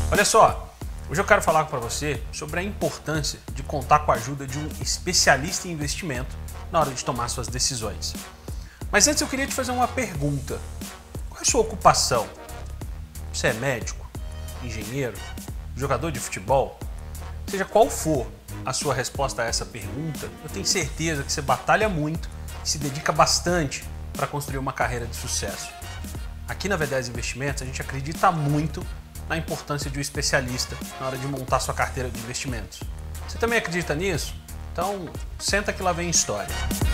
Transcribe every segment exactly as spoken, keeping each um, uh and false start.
Olha só, hoje eu quero falar para você sobre a importância de contar com a ajuda de um especialista em investimento na hora de tomar suas decisões. Mas antes eu queria te fazer uma pergunta. Qual é a sua ocupação? Você é médico? Engenheiro? Jogador de futebol? Seja qual for a sua resposta a essa pergunta, eu tenho certeza que você batalha muito e se dedica bastante para construir uma carreira de sucesso. Aqui na V dez Investimentos a gente acredita muito na importância de um especialista na hora de montar sua carteira de investimentos. Você também acredita nisso? Então senta que lá vem história.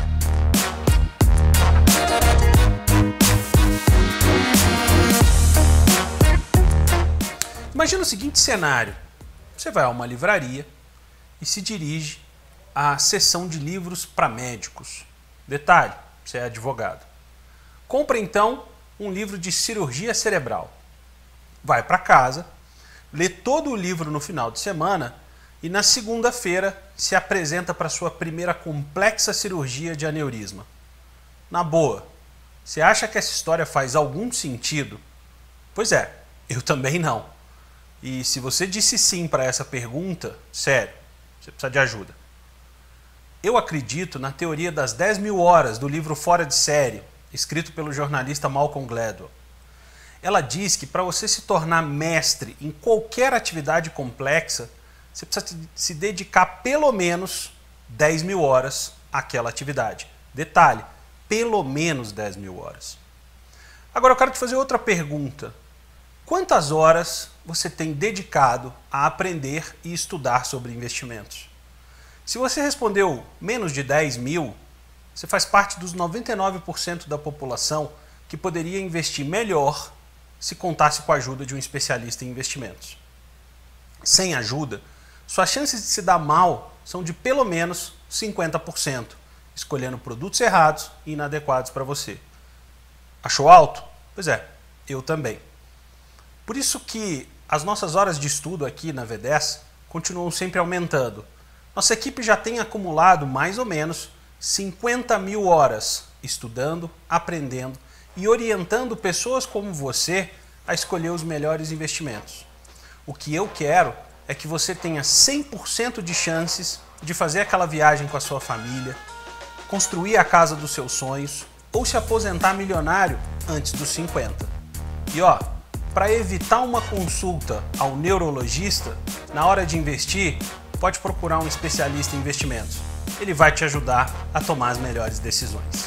Imagina o seguinte cenário: você vai a uma livraria e se dirige à seção de livros para médicos. Detalhe, você é advogado. Compra então um livro de cirurgia cerebral. Vai para casa, lê todo o livro no final de semana e na segunda-feira se apresenta para sua primeira complexa cirurgia de aneurisma. Na boa, você acha que essa história faz algum sentido? Pois é, eu também não. E se você disse sim para essa pergunta, sério, você precisa de ajuda. Eu acredito na teoria das dez mil horas do livro Fora de Série, escrito pelo jornalista Malcolm Gladwell. Ela diz que para você se tornar mestre em qualquer atividade complexa, você precisa se dedicar pelo menos dez mil horas àquela atividade. Detalhe, pelo menos dez mil horas. Agora eu quero te fazer outra pergunta. Quantas horas você tem dedicado a aprender e estudar sobre investimentos? Se você respondeu menos de dez mil, você faz parte dos noventa e nove por cento da população que poderia investir melhor se contasse com a ajuda de um especialista em investimentos. Sem ajuda, suas chances de se dar mal são de pelo menos cinquenta por cento, escolhendo produtos errados e inadequados para você. Achou alto? Pois é, eu também. Por isso que as nossas horas de estudo aqui na V dez continuam sempre aumentando. Nossa equipe já tem acumulado mais ou menos cinquenta mil horas estudando, aprendendo e orientando pessoas como você a escolher os melhores investimentos. O que eu quero é que você tenha cem por cento de chances de fazer aquela viagem com a sua família, construir a casa dos seus sonhos ou se aposentar milionário antes dos cinquenta. E ó, para evitar uma consulta ao neurologista, na hora de investir, pode procurar um especialista em investimentos. Ele vai te ajudar a tomar as melhores decisões.